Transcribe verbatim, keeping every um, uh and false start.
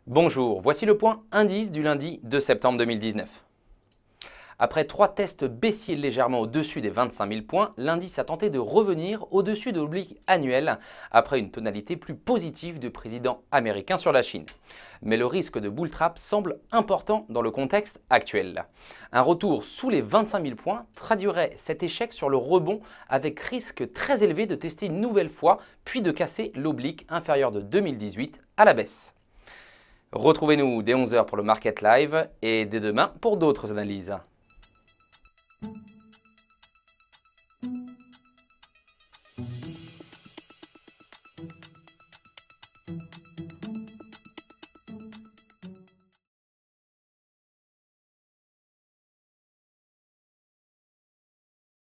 Bonjour, voici le point indice du lundi deux septembre deux mille dix-neuf. Après trois tests baissiers légèrement au-dessus des vingt-cinq mille points, l'indice a tenté de revenir au-dessus de l'oblique annuel après une tonalité plus positive du président américain sur la Chine. Mais le risque de bull trap semble important dans le contexte actuel. Un retour sous les vingt-cinq mille points traduirait cet échec sur le rebond avec risque très élevé de tester une nouvelle fois puis de casser l'oblique inférieur de deux mille dix-huit à la baisse. Retrouvez-nous dès onze heures pour le Market Live et dès demain pour d'autres analyses.